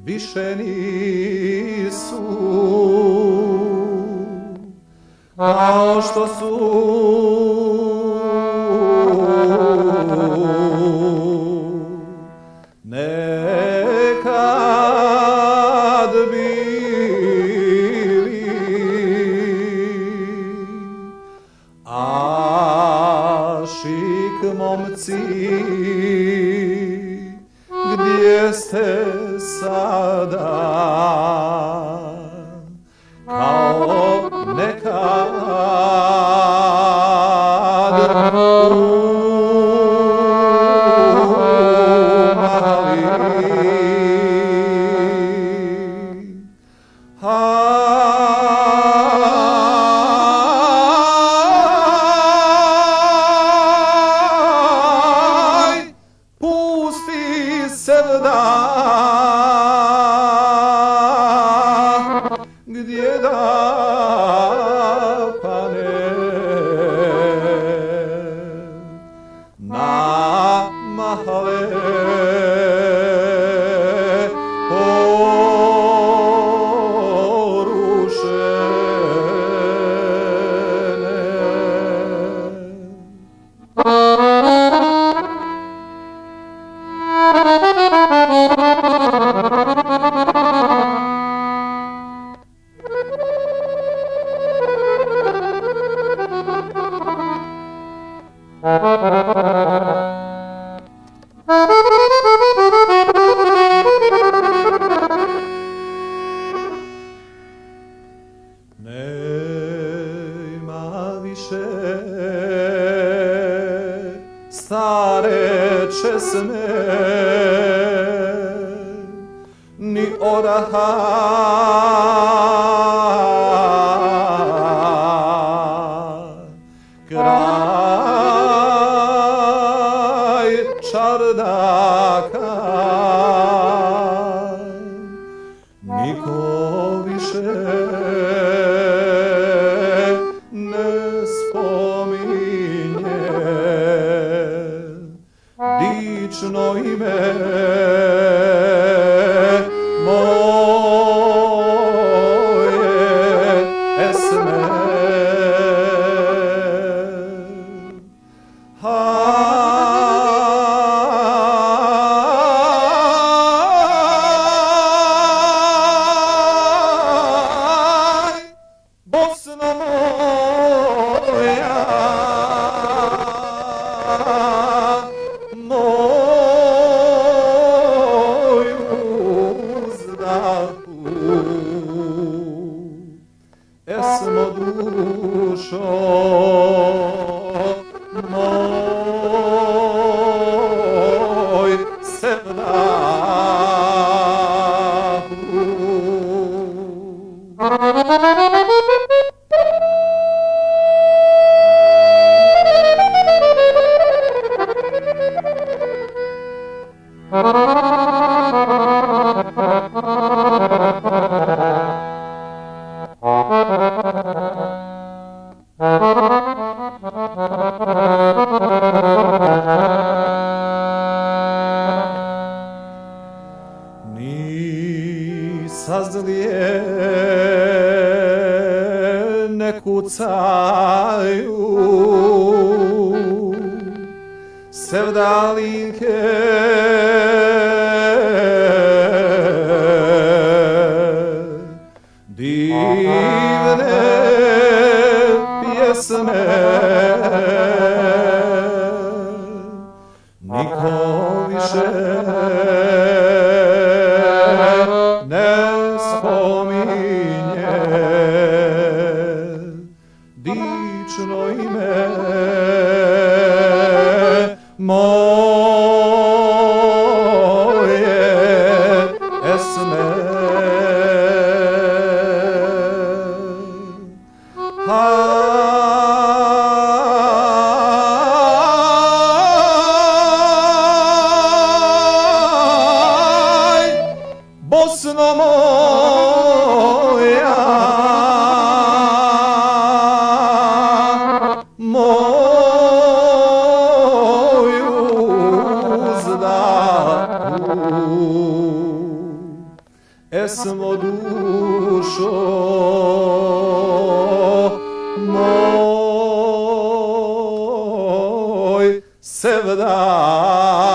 više nisu kao što su nekad bili. Ašik momci, gdje ste sada? Kao nekad pusti sevda, gdje da pane na mahale nema više stare česme ni oraha, kraj čardaka niko više ne spominje dično ime moje Esme. Bosna moja, moju uzdahu, Esmo dušo moj sevdahu. Ni sazlije ne kucaju sevdalinke, divne pjesme niko više ne spominje dično ime moje moj sevda